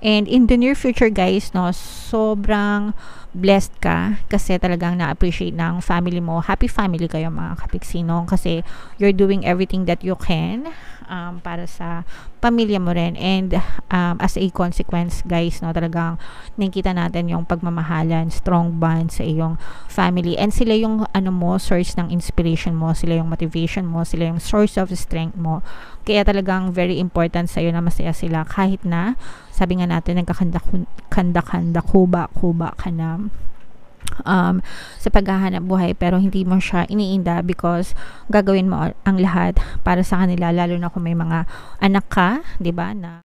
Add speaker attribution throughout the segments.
Speaker 1: And in the near future guys, no, sobrang blessed ka kasi talagang na-appreciate ng family mo. Happy family kayo mga kapiksi, no? Kasi you're doing everything that you can para sa pamilya mo rin. And as a consequence guys, no, talagang nakikita natin yung pagmamahalan, strong bond sa iyong family. And sila yung source ng inspiration mo, sila yung motivation mo, sila yung source of strength mo. Kaya talagang very important sa'yo na masaya sila kahit na sabi nga natin nagkakanda kuba ka na sa paghahanap buhay, pero hindi mo siya iniinda because gagawin mo ang lahat para sa kanila, lalo na kung may mga anak ka, 'di ba, na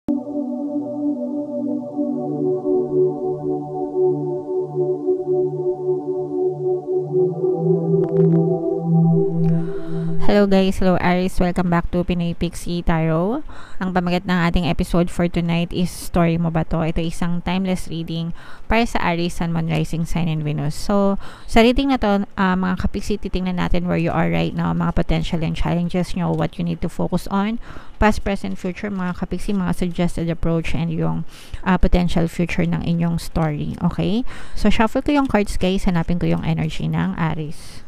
Speaker 1: Hello guys, hello Aries, welcome back to Pinoy Pixie Tarot. Ang pamagat ng ating episode for tonight is Story Mo Ba To? Ito isang timeless reading para sa Aries, Sun, Moon, Rising Sign, and Venus. So, sa reading na to, mga kapixie, titingnan natin where you are right now, mga potential and challenges nyo, what you need to focus on, past, present, future, mga kapixie, mga suggested approach, and yung potential future ng inyong story. Okay? So, shuffle ko yung cards guys, hanapin ko yung energy ng Aries.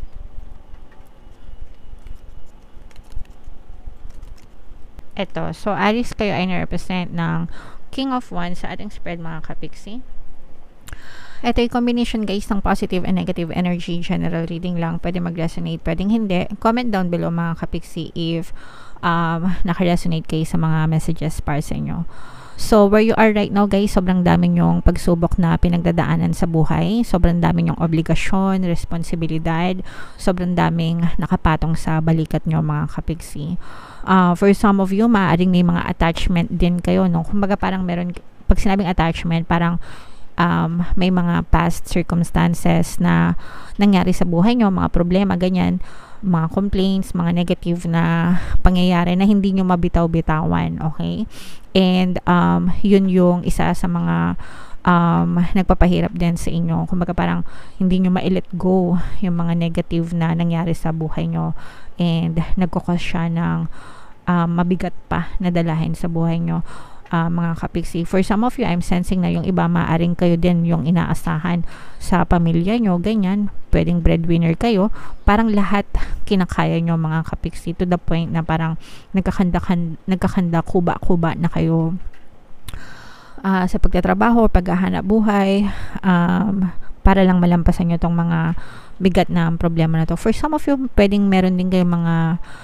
Speaker 1: Ito. So, Aries, kayo ay na-represent ng King of Wands sa ating spread mga kapixie. Ito yung combination guys ng positive and negative energy. General reading lang. Pwede mag-resonate, pwedeng hindi. Comment down below mga kapixie if naka-resonate kayo sa mga messages para sa inyo. So, where you are right now guys, sobrang daming yung pagsubok na pinagdadaanan sa buhay. Sobrang daming yung obligasyon, responsibilidad. Sobrang daming nakapatong sa balikat nyo mga kapixie. For some of you, maaaring may mga attachment din kayo, no? Kumbaga parang meron, pag sinabing attachment, parang may mga past circumstances na nangyari sa buhay nyo, mga problema, ganyan, mga complaints, mga negative na pangyayari na hindi nyo mabitaw-bitawan, okay? And yun yung isa sa mga nagpapahirap din sa inyo. Kumbaga parang hindi nyo ma-let go yung mga negative na nangyari sa buhay nyo, and nagkukos siya ng mabigat pa na dalahin sa buhay nyo. Mga kapixie, for some of you, I'm sensing na yung iba, maaring kayo din yung inaasahan sa pamilya nyo, ganyan, pwedeng breadwinner kayo, parang lahat kinakaya nyo mga kapixie, to the point na parang nagkakanda kuba na kayo sa pagtatrabaho, paghahanap buhay, para lang malampasan nyo tong mga bigat na problema na to. For some of you, pwedeng meron din kayong mga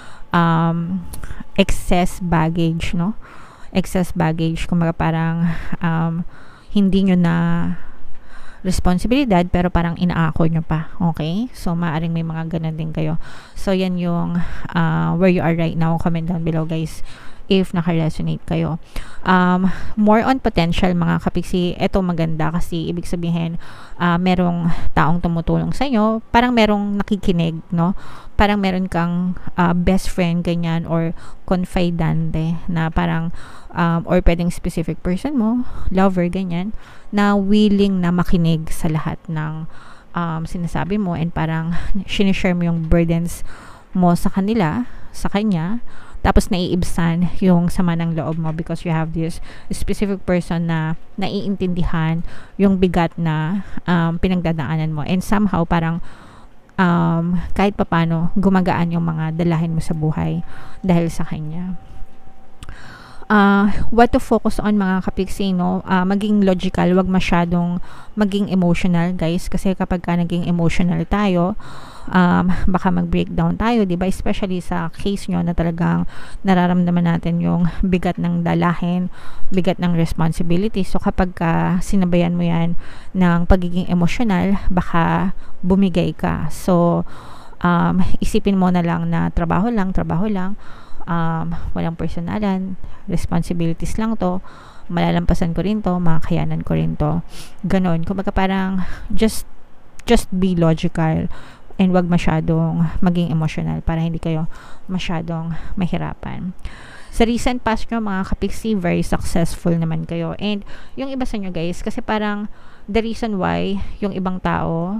Speaker 1: excess baggage, no? Excess baggage, kumbaga parang hindi nyo na responsibilidad pero parang inaako nyo pa, okay? So, maaring may mga ganun din kayo. So, yan yung where you are right now. Comment down below guys if naka-resonate kayo. More on potential mga kapixie, eto maganda kasi ibig sabihin merong taong tumutulong sa inyo, parang merong nakikinig, no? Parang meron kang best friend, ganyan, or confidante na parang or pwedeng specific person mo, lover, ganyan, na willing na makinig sa lahat ng sinasabi mo, and parang sinishare mo yung burdens mo sa kanila, sa kanya, tapos naiibsan yung sama ng loob mo because you have this specific person na naiintindihan yung bigat na pinagdadaanan mo, and somehow parang kahit papano gumagaan yung mga dalahin mo sa buhay dahil sa kanya. What to focus on mga kapixie, no? Maging logical, wag masyadong maging emotional guys, kasi kapag ka naging emotional tayo, baka mag-breakdown tayo, diba? Especially sa case nyo na talagang nararamdaman natin yung bigat ng dalahin, bigat ng responsibility. So kapag sinabayan mo yan ng pagiging emotional, baka bumigay ka. So isipin mo na lang na trabaho lang, walang personalan, responsibilities lang to, malalampasan ko rin to, makakayanan ko rin to, ganon. Kumbaga parang just be logical, and wag masyadong maging emotional para hindi kayo masyadong mahirapan. Sa recent past nyo mga kapixie, very successful naman kayo, and yung iba sa nyo guys, kasi parang the reason why yung ibang tao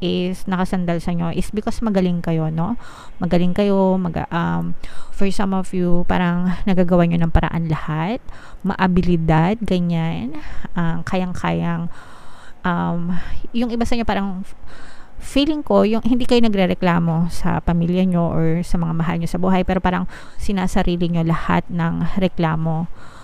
Speaker 1: is nakasandal sa inyo is because magaling kayo, no? Magaling kayo, for some of you, parang nagagawa nyo ng paraan lahat, maabilidad, ganyan, kayang-kayang, yung iba sa inyo parang feeling ko, yung hindi kayo nagrereklamo sa pamilya nyo or sa mga mahal nyo sa buhay, pero parang sinasarili nyo lahat ng reklamo.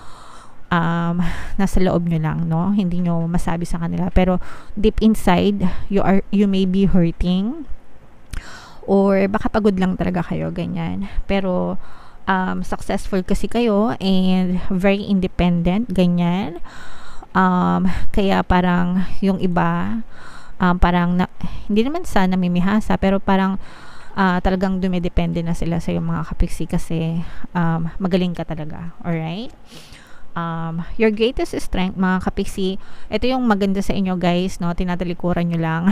Speaker 1: Nasa loob nyo lang, no? Hindi nyo masabi sa kanila. Pero deep inside, you may be hurting. Or baka pagod lang talaga kayo, ganyan. Pero successful kasi kayo and very independent, ganyan. Kaya parang yung iba, parang hindi naman sa namimihasa, pero parang talagang dumidepende na sila sa yung mga kapiksi kasi magaling ka talaga. Alright? Your greatest strength, mga kapiksi, ito yung maganda sa inyo, guys, no? Tinatalikuran nyo lang.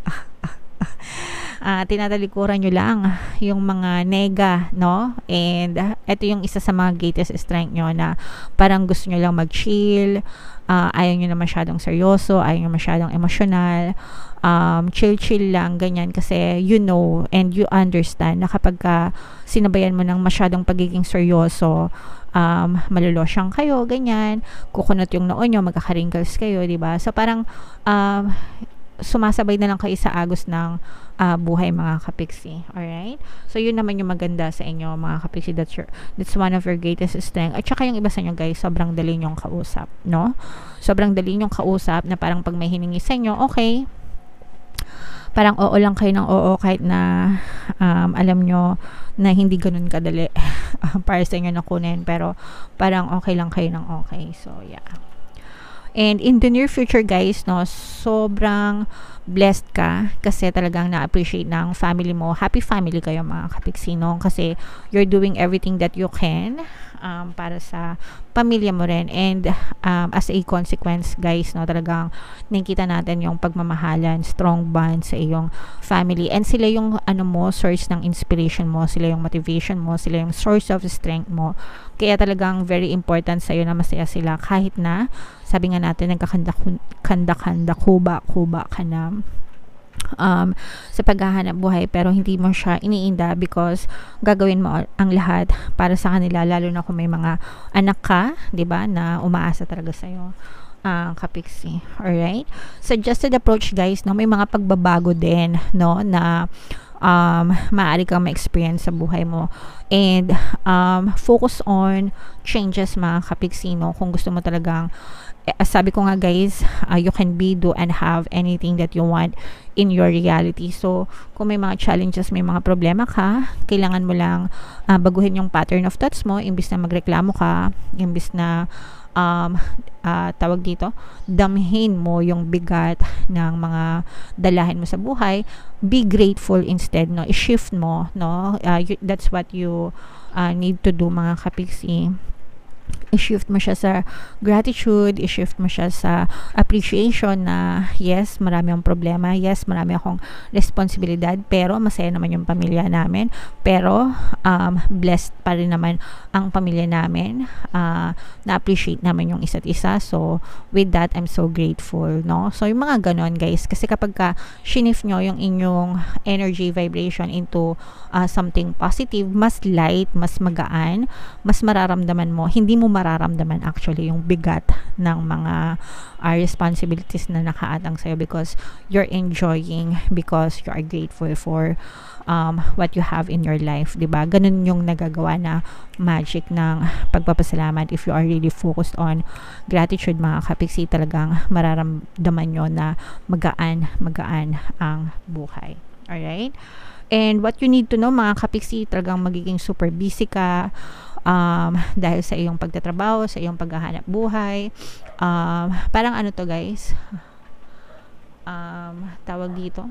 Speaker 1: Tinatalikuran nyo lang yung mga nega, no? And ito yung isa sa mga greatest strength nyo na parang gusto nyo lang mag-chill, ayaw nyo na masyadong seryoso, ayaw nyo masyadong emosyonal, chill lang, ganyan, kasi you know and you understand na kapag sinabayan mo ng masyadong pagiging seryoso, malulosyang kayo, ganyan, kukunot yung noo nyo, magkaka-wrinkles kayo, diba? So parang sumasabay na lang kayo sa agos ng buhay, mga kapiksi. Alright? So yun naman yung maganda sa inyo, mga kapiksi. That's one of your greatest strength. At saka yung iba sa inyo, guys, sobrang dali nyong kausap, no? Sobrang dali nyong kausap na parang pag may hiningi sa inyo, okay, parang oo lang kayo ng oo kahit na alam nyo na hindi ganun kadali para sa inyo na kunin, pero parang okay lang kayo ng okay. So yeah. And in the near future, guys, no, sobrang blessed ka kasi talagang na-appreciate ng family mo. Happy family kayo, mga kapiksi, no? Kasi you're doing everything that you can para sa pamilya mo rin. And as a consequence, guys, no, talagang nakikita natin yung pagmamahalan, strong bond sa iyong family. And sila yung source ng inspiration mo, sila yung motivation mo, sila yung source of strength mo. Kaya talagang very important sa'yo na masaya sila kahit na, sabi nga natin, nagkakanda-kanda, kuba ka na sa paghahanap buhay, pero hindi mo siya iniinda because gagawin mo ang lahat para sa kanila, lalo na kung may mga anak ka, 'di ba, na umaasa talaga sa iyo, kapiksi. Alright? Suggested approach, guys, no, may mga pagbabago din, no, na maaari kang ma-experience sa buhay mo. And focus on changes, mga kapiksi, no, kung gusto mo talagang sabi ko nga, guys, you can be, do, and have anything that you want in your reality. So, kung may mga challenges, may mga problema ka, kailangan mo lang baguhin yung pattern of thoughts mo, imbis na magreklamo ka, imbis na tawag dito, damhin mo yung bigat ng mga dalahin mo sa buhay, be grateful instead, no? I-shift mo, no? That's what you need to do, mga kapiksi. I-shift mo siya sa gratitude, i-shift mo siya sa appreciation na yes, marami akong problema, yes, marami akong responsibilidad, pero masaya naman yung pamilya namin, pero blessed pa rin naman ang pamilya namin, na-appreciate naman yung isa't isa. So with that, I'm so grateful, no? So yung mga ganon, guys, kasi kapag shift nyo yung inyong energy vibration into something positive, mas light, mas magaan, mas mararamdaman mo, hindi mo mararamdaman actually yung bigat ng mga responsibilities na nakaatang sa'yo because you're enjoying, because you are grateful for what you have in your life, diba? Ganun yung nagagawa na magic ng pagpapasalamat. If you are really focused on gratitude, mga kapiksi, talagang mararamdaman nyo na magaan ang buhay. Alright? And what you need to know, mga kapiksi, talagang magiging super busy ka dahil sa iyong pagtatrabaho, sa iyong paghahanap buhay. Parang ano to, guys, tawag dito,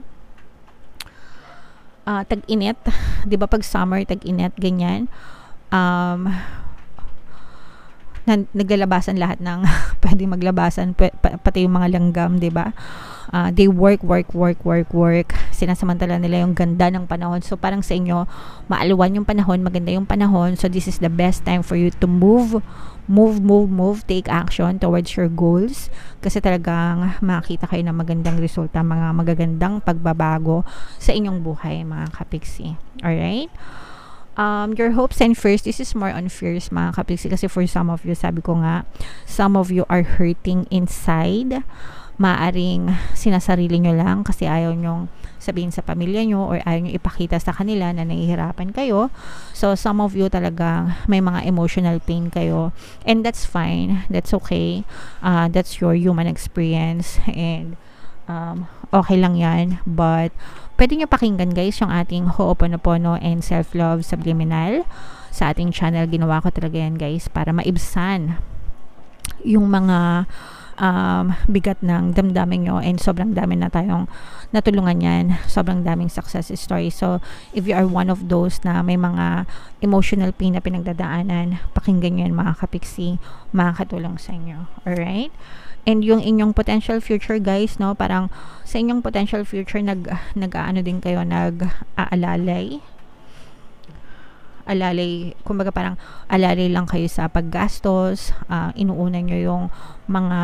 Speaker 1: tag-init, 'di ba? Pag summer, tag-init, ganyan. naglalabasan lahat ng pwede maglabasan, pati yung mga langgam, 'di ba? They work. Sinasamantala nila yung ganda ng panahon. So parang sa inyo, maalwan yung panahon, maganda yung panahon. So this is the best time for you to move, take action towards your goals. Kasi talagang makita kayo ng magandang resulta, mga magagandang pagbabago sa inyong buhay, mga kapiksi. Alright? Your hopes and fears, this is more on fears, mga kapiksi, kasi for some of you, sabi ko nga, some of you are hurting inside. Maaring sinasarili nyo lang kasi ayaw nyong sabihin sa pamilya nyo or ayaw nyo ipakita sa kanila na nahihirapan kayo. So some of you talagang may mga emotional pain kayo, and that's fine, that's okay, that's your human experience, and okay lang yan. But pwede nyo pakinggan, guys, yung ating Ho'oponopono and Self-Love Subliminal sa ating channel. Ginawa ko talaga yan, guys, para maibsan yung mga bigat ng damdamin nyo, and sobrang dami na tayong natulungan yan, sobrang daming success story. So if you are one of those na may mga emotional pain na pinagdadaanan, pakinggan nyo yan, mga kapiksi, makakatulong sa inyo. Alright? And yung inyong potential future, guys, no, parang sa inyong potential future, nag-aano din kayo, nag-aalalay, kumbaga parang alalay lang kayo sa paggastos, inuuna nyo yung mga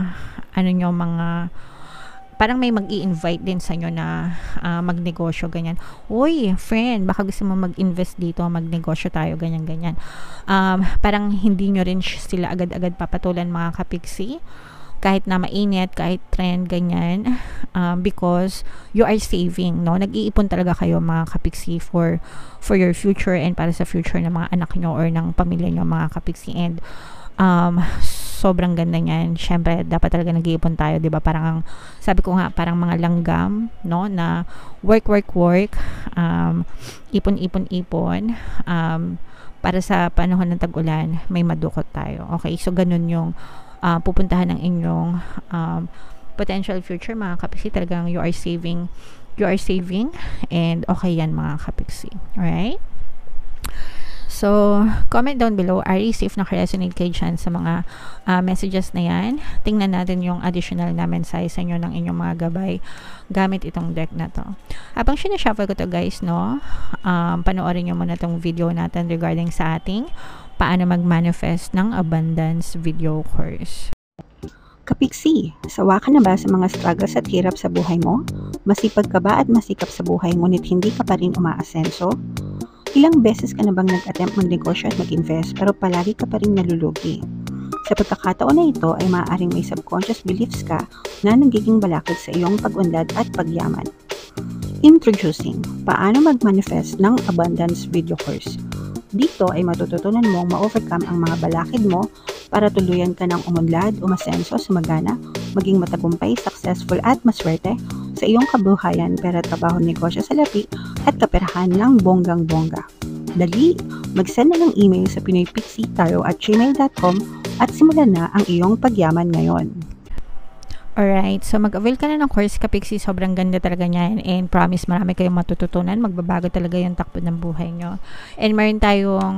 Speaker 1: parang may mag-i-invite din sa inyo na magnegosyo, ganyan. Uy, friend, baka gusto mo mag-invest dito, magnegosyo tayo, ganyan. Parang hindi nyo rin sila agad-agad papatulan, mga kapiksi, kahit na mainit, kahit trend, ganyan, because you are saving, no? Nag-iipon talaga kayo, mga kapiksi, for your future and para sa future ng mga anak nyo or ng pamilya nyo, mga kapiksi. And sobrang ganda niyan. Syempre, dapat talaga nag-iipon tayo, 'di ba? Parang sabi ko nga, parang mga langgam, no, na work, ipon, para sa panahon ng tag-ulan, may madukot tayo. Okay, so ganun yung pupuntahan ng inyong potential future, mga kapiksi. Talagang you are saving, and okay yan, mga kapiksi. Alright? So, comment down below, Aries, if naka-resonate kayo dyan sa mga messages na yan. Tingnan natin yung additional na mensahe sa inyo ng inyong mga gabay gamit itong deck na to. Habang sinashuffle ko to, guys, no, panoorin nyo muna tong video natin regarding sa ating paano mag-manifest ng abundance video course.
Speaker 2: Kapiksi, sawa ka na ba sa mga struggles at hirap sa buhay mo? Masipag ka ba at masikap sa buhay ngunit hindi ka pa rin umaasenso? Ilang beses ka na bang nag-attempt magnegosyo at mag-invest pero palagi ka pa rin nalulugi? Sa pagkakataon na ito ay maaaring may subconscious beliefs ka na nagiging balakid sa iyong pag-unlad at pagyaman. Introducing, paano mag-manifest ng abundance video course. Dito ay matututunan mong ma-overcome ang mga balakid mo para tuluyan ka ng umunlad, umasenso, sumagana, maging matagumpay, successful at maswerte sa iyong kabuhayan, pera, trabaho, negosyo, salapi at kaperahan ng bonggang-bongga. Dali, mag-send na ng email sa pinoypixitaro@gmail.com at simulan na ang iyong pagyaman ngayon.
Speaker 1: Alright, so mag-avail ka na ng course, kapiksi. Sobrang ganda talaga niyan, and promise marami kayong matututunan. Magbabago talaga yung takbo ng buhay nyo. And meron tayong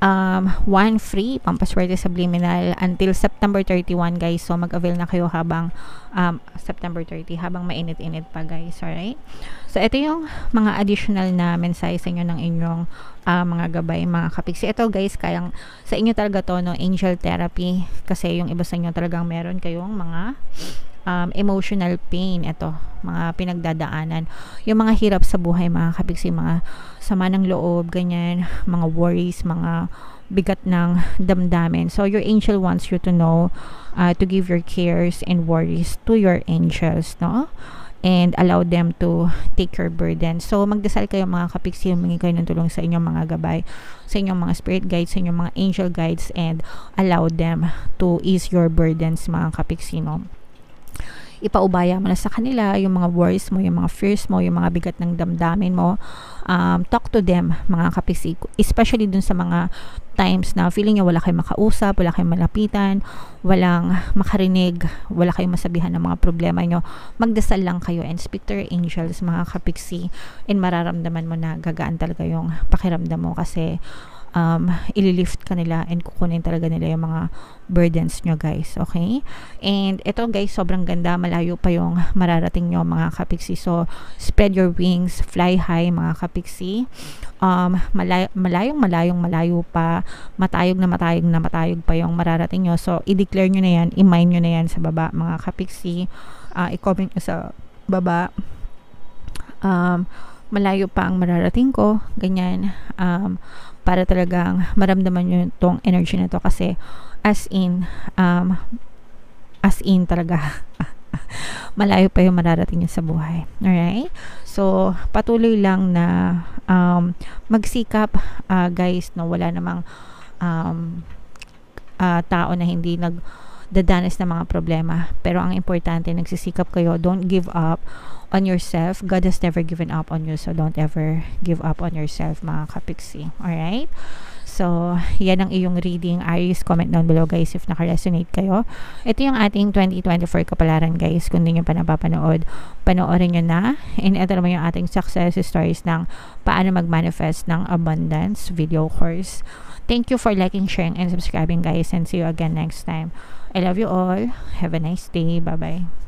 Speaker 1: one free pampaswerte subliminal until September 31, guys. So mag-avail na kayo habang September 30, habang mainit-init pa, guys. Alright? So ito yung mga additional na mensahe sa inyo ng inyong mga gabay, mga kapiksi. Ito, guys, kayang sa inyo talaga to, no, angel therapy, kasi yung iba sa inyo talagang meron kayong mga emotional pain, ito, mga pinagdadaanan, yung mga hirap sa buhay, mga kapiksi, mga sama ng loob, ganyan, mga worries, mga bigat ng damdamin. So your angel wants you to know, to give your cares and worries to your angels, no, and allow them to take your burden. So magdasal kayo, mga kapiksi, humingi kayo ng tulong sa inyong mga gabay, sa inyong mga spirit guides, sa inyong mga angel guides, and allow them to ease your burdens, mga kapiksi, no. Ipaubaya mo na sa kanila yung mga worries mo, yung mga fears mo, yung mga bigat ng damdamin mo. Talk to them, mga kapiksi, especially dun sa mga times na feeling nyo wala kayong makausap, wala kayong malapitan, walang makarinig, wala kayong masabihan ng mga problema nyo. Magdasal lang kayo and speak to your angels, mga kapiksi, and mararamdaman mo na gagaan talaga yung pakiramdam mo, kasi ililift ka nila and kukunin talaga nila yung mga burdens nyo, guys. Okay? And ito, guys, sobrang ganda. Malayo pa yung mararating nyo, mga kapiksi. So, spread your wings, fly high, mga kapiksi. Malayo pa, matayog pa yung mararating nyo. So, i-declare nyo na yan, i-mine nyo na yan sa baba, mga kapiksi. I-comment nyo sa baba. Malayo pa ang mararating ko, ganyan, para talagang maramdaman nyo tong energy na to, kasi as in talaga malayo pa yung mararating nyo sa buhay. Alright? So, patuloy lang na magsikap, guys, no? Wala namang tao na hindi nagdadanas ng mga problema. Pero ang importante, nagsisikap kayo. Don't give up on yourself. God has never given up on you, so don't ever give up on yourself, mga kapiksi. Alright? So, yan ang iyong reading, Aries. Comment down below, guys, if naka-resonate kayo. Ito yung ating 2024 kapalaran, guys. Kung hindi nyo pa napapanood, panoorin nyo na. And ito naman yung ating success stories ng paano mag-manifest ng abundance video course. Thank you for liking, sharing, and subscribing, guys. And see you again next time. I love you all. Have a nice day. Bye-bye.